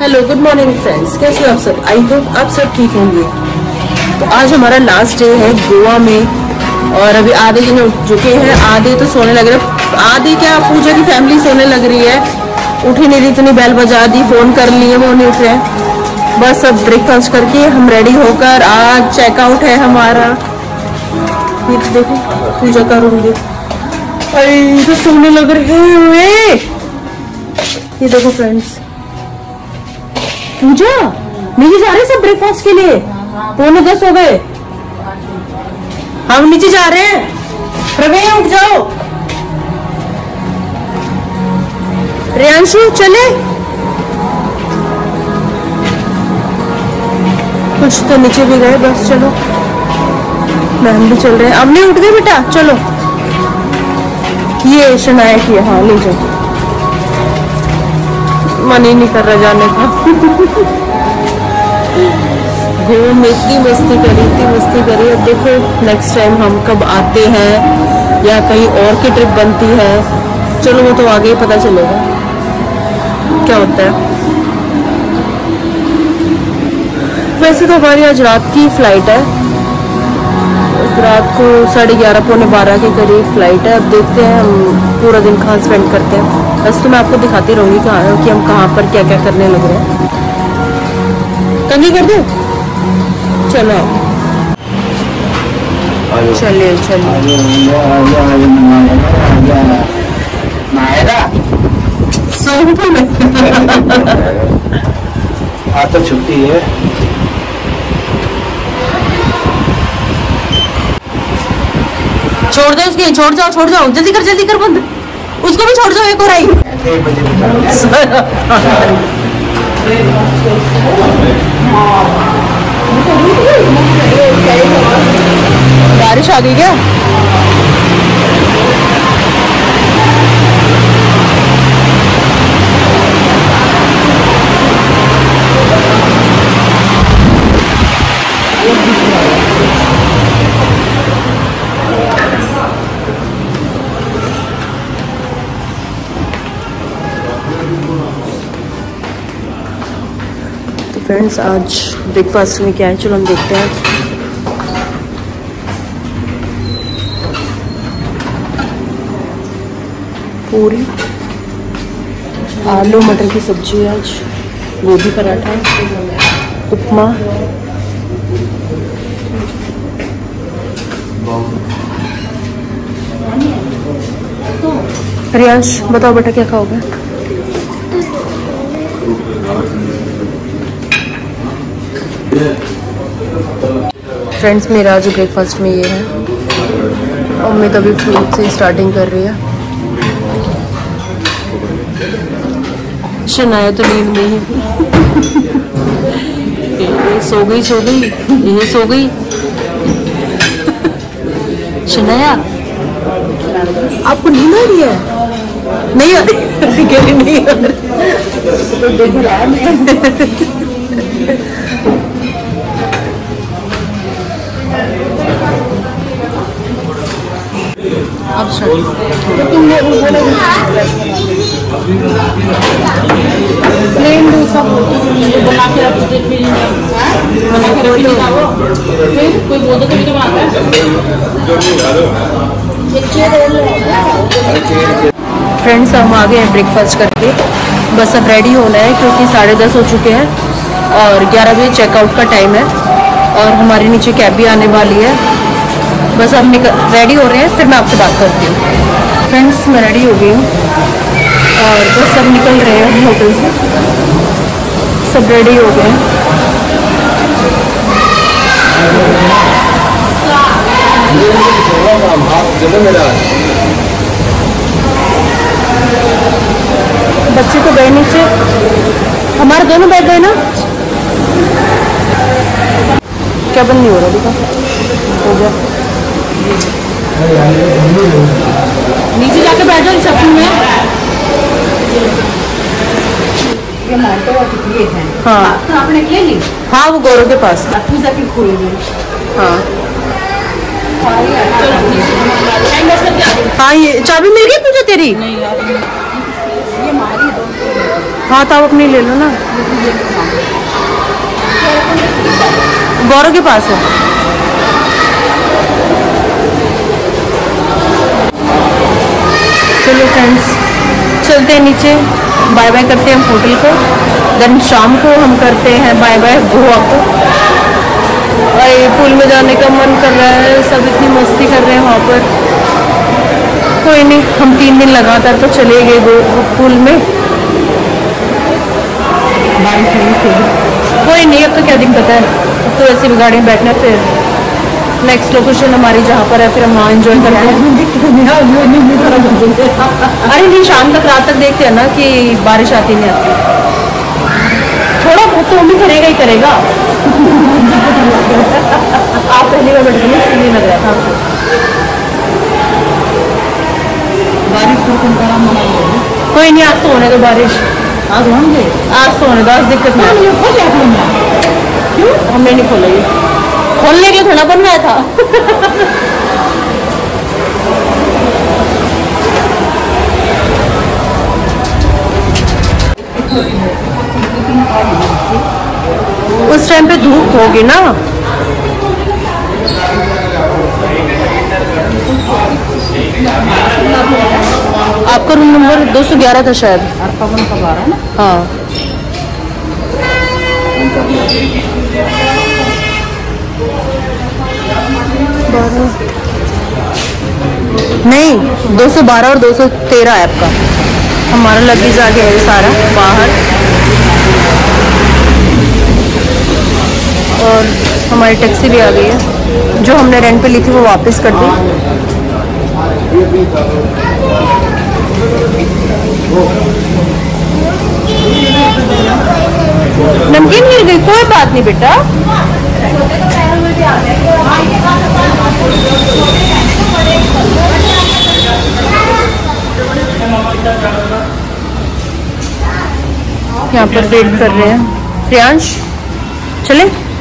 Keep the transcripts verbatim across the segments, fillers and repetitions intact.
Hello, good morning friends, कैसे हो आप सब? आई होप आप सब ठीक होंगे। तो आज हमारा लास्ट डे है गोवा में और अभी आधे दिन उठ चुके हैं, आधे तो सोने लग रहे, आधे क्या पूजा की फैमिली सोने लग रही है, उठ ही नहीं रही, इतनी बेल बजा दी, फोन कर लिए, वो नहीं उठ रहे। बस अब ब्रेकफास्ट करके हम रेडी होकर आज चेकआउट है हमारा। ये देखो पूजा का रूम देखो, अरे तो सोने लग रहे हैं। ये देखो फ्रेंड्स, पूजा नीचे जा रहे हैं सब ब्रेकफास्ट के लिए, पौने दस हो गए, हम नीचे जा रहे हैं। प्रवीण उठ जाओ, रियांशु चले, कुछ तो नीचे भी गए, बस चलो मैम भी चल रहे हैं। अब नहीं उठ गए बेटा, चलो। ये शनाया की, हाँ ले जाओ, मन ही नहीं कर रहा जाने का। घूम इतनी मस्ती करी, इतनी मस्ती करी। अब देखो नेक्स्ट टाइम हम कब आते हैं या कहीं और की ट्रिप बनती है, चलो वो तो आगे ही पता चलेगा क्या होता है। वैसे तो हमारी आज रात की फ्लाइट है, रात को साढ़े ग्यारह पौने बारह के करीब फ्लाइट है। अब देखते हैं हम पूरा दिन कहाँ स्पेंड करते हैं। बस तो मैं आपको दिखाती रहूँगी कहाँ कि हम कहाँ पर क्या क्या करने लग रहे हैं। कंघी कर दो, चलो चलिए चलिए। आज तो छुट्टी है। छोड़ दो उसकी, छोड़ जाओ छोड़ जाओ, जल्दी कर जल्दी कर, बंद, उसको भी छोड़ जाओ, एक और आई। बारिश आ गई क्या? फ्रेंड्स आज ब्रेकफास्ट में क्या है, चलो हम देखते हैं। पूरी, आलू मटर की सब्जी, आज गोभी पराठा, उपमा, रियांश बताओ बेटा क्या खाओगे? फ्रेंड्स मेरा आज ब्रेकफास्ट में ये है, मम्मी तो अभी फ्रूट से स्टार्टिंग कर रही है। शनाया तो नींद में ही सो गई सो गई ये सो गई। शनाया आपको नींद आ रही है? नहीं आ रही, कह रही नहीं आ रही। अब तुमने प्लेन डोसा बना के रखते थे, बना के रखते फिर कोई बोलता तो भी तो बनाता है। फ्रेंड्स हम आ गए हैं ब्रेकफास्ट करके, बस अब रेडी होना है क्योंकि साढ़े दस हो चुके हैं और ग्यारह बजे चेकआउट का टाइम है और हमारे नीचे कैब भी आने वाली है। बस हम निकल रेडी हो रहे हैं, फिर मैं आपसे बात करती हूँ। फ्रेंड्स मैं रेडी हो गई हूँ और बस सब निकल रहे हैं होटल से, सब रेडी हो गए हैं। बच्चे तो गए नीचे, हमारे दोनों बैठ गए ना। क्या बंद नहीं हो रहा देखा, हो गया। नीचे जाके बैठ जाओ रिसेप्शन में। हाँ तो आपने ले ली? हाँ वो गौरव के पास। पूजा की खोलेगी। हाँ हाँ ये चाबी मिल गई पूजा तेरी? नहीं ये हमारी। हाँ तो आप अपनी ले लो ना, गौरव के पास है। चलो फ्रेंड्स, चलते हैं नीचे, बाय बाय करते हैं हम होटल को, देन शाम को हम करते हैं बाय बाय गोवा को। और पूल में जाने का मन कर रहा है, सब इतनी मस्ती कर रहे हैं वहाँ पर। कोई नहीं, हम तीन दिन लगातार तो चले गए गो पूल में, कोई नहीं, अब तो क्या दिक्कत है, अब तो ऐसी भी गाड़ी में बैठना। फिर नेक्स्ट लोकेशन हमारी जहाँ पर है, फिर हम वहाँ एंजॉय करते हैं। अरे नहीं, शाम तक रात तक देखते हैं ना कि बारिश आती नहीं आती, थोड़ा बहुत तो भी करेगा ही करेगा। आप पहली बार बैठ गए, इसलिए लग रहा था बारिश को। कोई नहीं, आज तो होने दो बारिश, आज होंगे, आज तो होने दो, आज दिक्कत नहीं। क्यों हमने नहीं खोलेगी, खोलने के लिए थोड़ा बन रहा था। उस टाइम पे धूप होगी ना। आपका रूम नंबर दो सौ ग्यारह था शायद। हाँ नहीं, दो सौ बारह और दो सौ तेरह है आपका। हमारा लगेज आ गया है सारा बाहर, और हमारी टैक्सी भी आ गई है, जो हमने रेंट पे ली थी वो वापस कर दी। नमकीन मिल गई, कोई बात नहीं बेटा। यहाँ पर वेट कर रहे हैं प्रियांश, चले।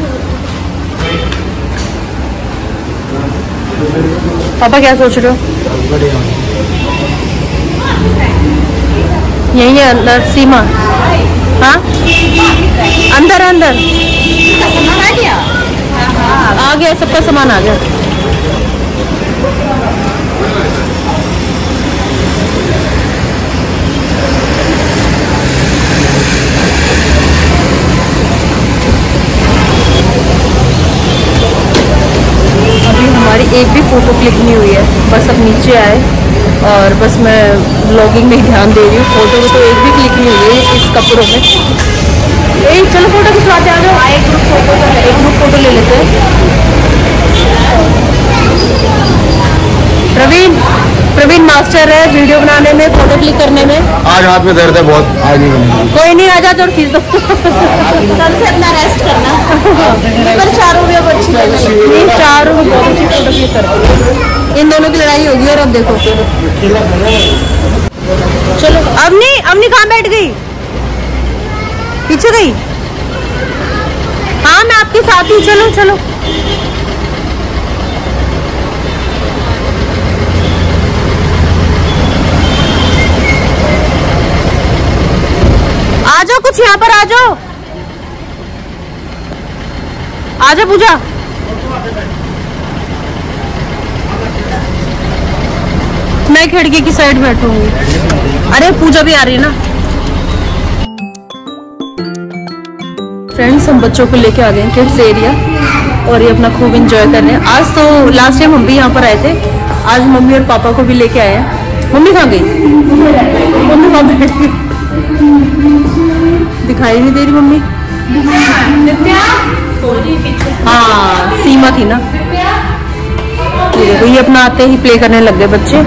पापा क्या सोच रहे हो? यही है अंदर सीमा? हाँ अंदर अंदर आ गया, सबका सामान आ गया। अभी हमारी एक भी फोटो क्लिक नहीं हुई है, बस अब नीचे आए और बस मैं व्लॉगिंग में ही ध्यान दे रही हूँ। फोटो को तो एक भी क्लिक नहीं हुई है इस कपड़ों में। ए चलो फोटो खिंचवाते आ जाओ, एक ग्रुप फोटो एक ग्रुप फोटो ले लेते हैं। प्रवीण प्रवीण मास्टर है वीडियो बनाने में, फोटो क्लिक करने में। आज हाथ में दर्द है बहुत, आज नहीं बनेगी। कोई नहीं, आ जा तो खींच दो। कल से अपना रेस्ट करना। पर चारों भी अब अच्छी नहीं, चारों बहुत अच्छी फोटो क्लिक करते। इन दोनों की लड़ाई होगी और अब देखो। चलो अवनी, अवनी कहाँ बैठ गई? पीछे गई? हाँ मैं आपके साथ ही, चलो चलो। आ जाओ, कुछ यहाँ पर आ जाओ, आ जाओ पूजा। मैं खिड़की की साइड बैठूंगी। अरे पूजा भी आ रही है ना। फ्रेंड्स हम बच्चों को लेके आ गए हैं किड्स एरिया और ये अपना खूब एंजॉय कर रहे हैं। आज तो लास्ट टाइम हम भी यहाँ पर आए थे, आज मम्मी और पापा को भी लेके आए हैं। मम्मी कहाँ गई? मम्मी कहाँ बैठ गई? दिखाई नहीं दे रही मम्मी। हाँ सीमा थी ना। ये ये अपना आते ही प्ले करने लग गए बच्चे।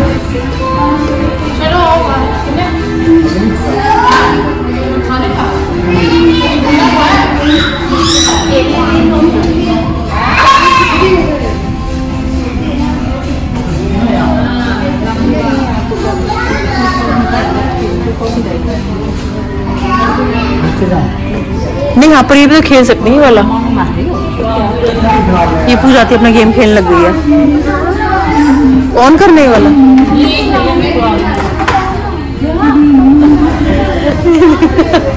नहीं यहाँ पर ये भी तो खेल सकते हैं वाला। ये पूजा आती अपना गेम खेलने लग गई है। ऑन करने वाला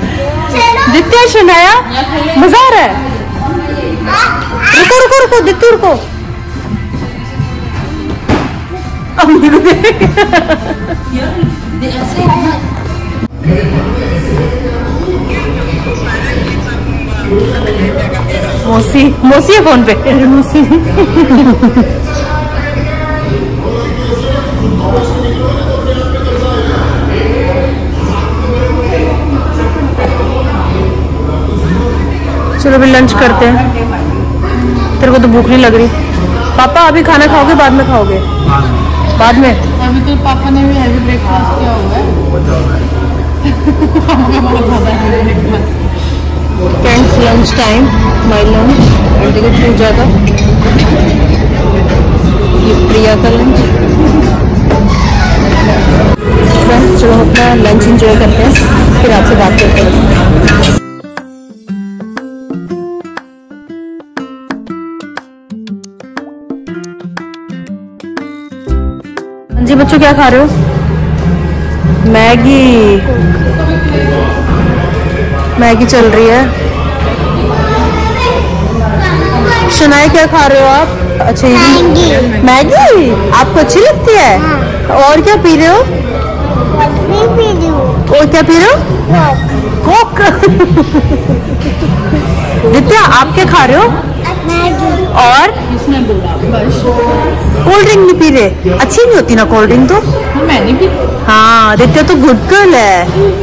है शनाया? मजा आ रहा है? रुको रुको रुको दित्तू रुको। मौसी मौसी है फोन पे। मौसी चलो अभी लंच करते हैं। तेरे को तो भूख नहीं लग रही? पापा अभी खाना खाओगे बाद में खाओगे? बाद में। अभी तो पापा ने भी हैवी ब्रेकफास्ट किया हुआ है। Friends lunch time, my lunch. और देखो पूजा का, ये प्रिया का लंच। फ्रेंड्स चलो अपना लंच एंजॉय करते हैं, फिर आपसे बात करते हैं। जी बच्चों क्या खा रहे हो? मैगी। मैगी चल रही है। शनाया क्या खा रहे हो आप? अच्छा मैगी। मैगी आपको अच्छी लगती है? और क्या पी रहे हो? पी रही हूँ। और क्या पी रहे हो? कोक। नित्या आप क्या खा रहे हो? मैगी। और कोल्ड ड्रिंक नहीं पी रहे? अच्छी नहीं होती ना कोल्ड ड्रिंक तो? मैंने भी। हाँ दित्या तो गुड गर्ल है।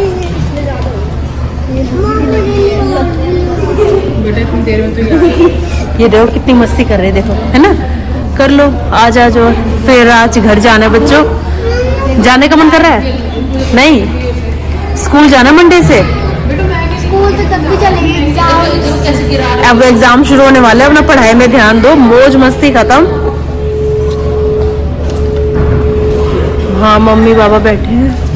बेटा इतनी देर में तो ये देखो कितनी मस्ती कर रहे, देखो है ना। कर लो आज आज और फिर आज घर जाना है बच्चों। जाने का मन कर रहा है? नहीं, स्कूल जाना मंडे से। स्कूल तो तब भी चलेंगे। अब एग्जाम शुरू होने वाला है, अपना पढ़ाई में ध्यान दो। मौज मस्ती खत्म। हाँ मम्मी पापा बैठे हैं।